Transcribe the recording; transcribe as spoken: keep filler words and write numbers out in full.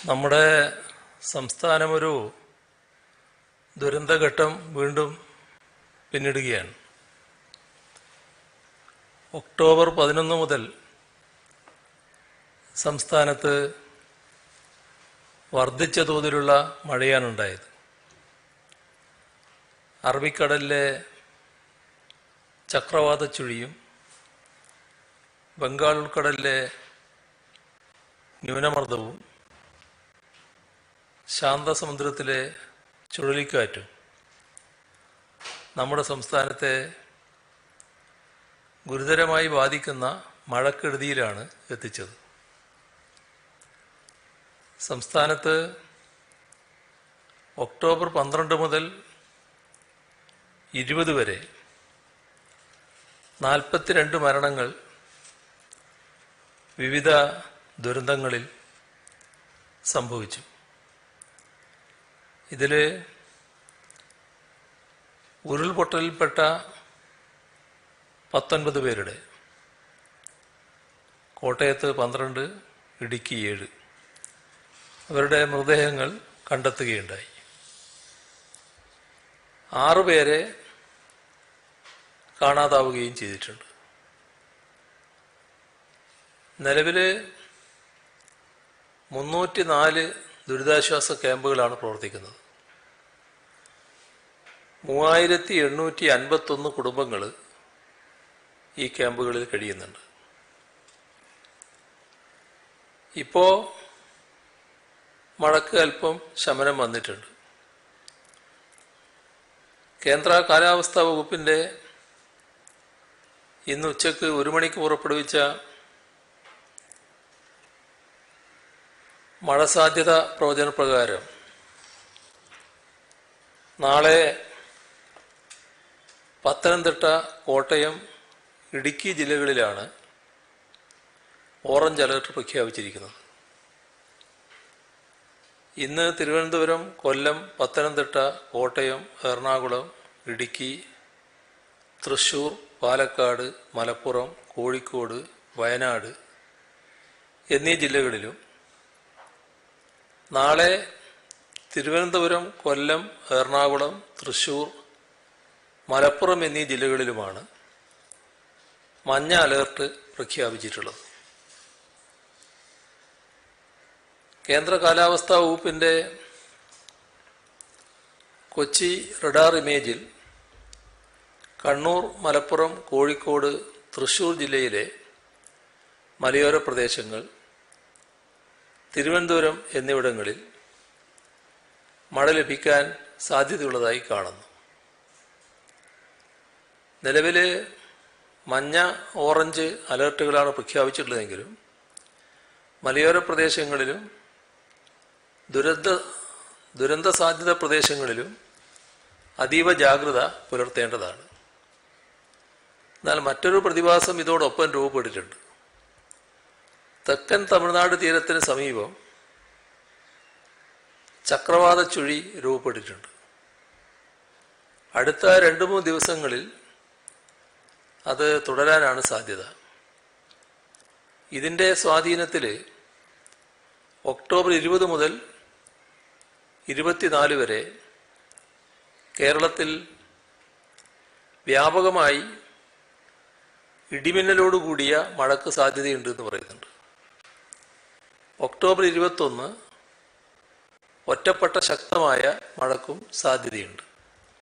നമ്മുടെ സംസ്ഥാനമൊരു ദുരന്തഘട്ടം വീണ്ടും പിന്നിടുകയാണ്. ഒക്ടോബർ പതിനൊന്ന് മുതൽ സംസ്ഥാനത്ത് വർദ്ധിച്ച തോതിലുള്ള മഴയാണ് ഉണ്ടായത്. അറബിക്കടലിലെ ചക്രവാത ചുഴിയും ബംഗാൾ ഉൾക്കടലിലെ ന്യൂനമർദ്ദവും ശാന്തസമുദ്രത്തിലെ ചുഴലിക്കാറ്റും നമ്മുടെ സംസ്ഥാനത്തെ ഗുരുതരമായി ബാധിക്കുന്ന മഴക്കെടുതിയിലാണ് എത്തിച്ചത്. സംസ്ഥാനത്ത് ഒക്ടോബർ പന്ത്രണ്ട് മുതൽ ഇരുപത് വരെ നാൽപ്പത്തിരണ്ട് മരണങ്ങൾ വിവിധ ദുരന്തങ്ങളിൽ സംഭവിച്ചു. ഇതിൽ ഉരുൾപൊട്ടലിൽപ്പെട്ട പത്തൊൻപത് പേരുടെ, കോട്ടയത്ത് പന്ത്രണ്ട്, ഇടുക്കി ഏഴ്, അവരുടെ മൃതദേഹങ്ങൾ കണ്ടെത്തുകയുണ്ടായി. ആറുപേരെ കാണാതാവുകയും ചെയ്തിട്ടുണ്ട്. നിലവിൽ മുന്നൂറ്റി നാല് ദുരിതാശ്വാസ ക്യാമ്പുകളാണ് പ്രവർത്തിക്കുന്നത്. മൂവായിരത്തി എണ്ണൂറ്റി അൻപത്തൊന്ന് കുടുംബങ്ങൾ ഈ ക്യാമ്പുകളിൽ കഴിയുന്നുണ്ട്. ഇപ്പോൾ മഴക്ക് അല്പം ശമനം വന്നിട്ടുണ്ട്. കേന്ദ്ര കാലാവസ്ഥാ വകുപ്പിൻ്റെ ഇന്ന് ഉച്ചയ്ക്ക് ഒരു മണിക്ക് പുറപ്പെടുവിച്ച മഴ സാധ്യത പ്രവചനപ്രകാരം നാളെ പത്തനംതിട്ട, കോട്ടയം, ഇടുക്കി ജില്ലകളിലാണ് ഓറഞ്ച് അലർട്ട് പ്രഖ്യാപിച്ചിരിക്കുന്നത്. ഇന്ന് തിരുവനന്തപുരം, കൊല്ലം, പത്തനംതിട്ട, കോട്ടയം, എറണാകുളം, ഇടുക്കി, തൃശ്ശൂർ, പാലക്കാട്, മലപ്പുറം, കോഴിക്കോട്, വയനാട് എന്നീ ജില്ലകളിലും നാളെ തിരുവനന്തപുരം, കൊല്ലം, എറണാകുളം, തൃശ്ശൂർ, മലപ്പുറം എന്നീ ജില്ലകളിലുമാണ് മഞ്ഞ അലർട്ട് പ്രഖ്യാപിച്ചിട്ടുള്ളത്. കേന്ദ്ര കാലാവസ്ഥാ വകുപ്പിൻ്റെ കൊച്ചി റഡാർ ഇമേജിൽ കണ്ണൂർ, മലപ്പുറം, കോഴിക്കോട്, തൃശ്ശൂർ ജില്ലയിലെ മലയോര പ്രദേശങ്ങൾ, തിരുവനന്തപുരം എന്നിവിടങ്ങളിൽ മഴ ലഭിക്കാൻ സാധ്യതയുള്ളതായി കാണുന്നു. നിലവിൽ മഞ്ഞ, ഓറഞ്ച് അലർട്ടുകളാണ് പ്രഖ്യാപിച്ചിട്ടുള്ളതെങ്കിലും മലയോര പ്രദേശങ്ങളിലും ദുരന്ത ദുരന്ത സാധ്യത പ്രദേശങ്ങളിലും അതീവ ജാഗ്രത പുലർത്തേണ്ടതാണ്. എന്നാൽ മറ്റൊരു പ്രതിഭാസം ഇതോടൊപ്പം രൂപപ്പെട്ടിട്ടുണ്ട്. തെക്കൻ തമിഴ്നാട് തീരത്തിന് സമീപം ചക്രവാത ചുഴി രൂപപ്പെട്ടിട്ടുണ്ട്. അടുത്ത രണ്ട് മൂന്ന് ദിവസങ്ങളിൽ അത് തുടരാനാണ് സാധ്യത. ഇതിൻ്റെ സ്വാധീനത്തിൽ ഒക്ടോബർ ഇരുപത് മുതൽ ഇരുപത്തിനാല് വരെ കേരളത്തിൽ വ്യാപകമായി ഇടിമിന്നലോടുകൂടിയ മഴയ്ക്ക് സാധ്യതയുണ്ട് എന്ന് പറയുന്നുണ്ട്. ഒക്ടോബർ ഇരുപത്തൊന്ന് ഒറ്റപ്പെട്ട ശക്തമായ മഴയ്ക്കും സാധ്യതയുണ്ട്.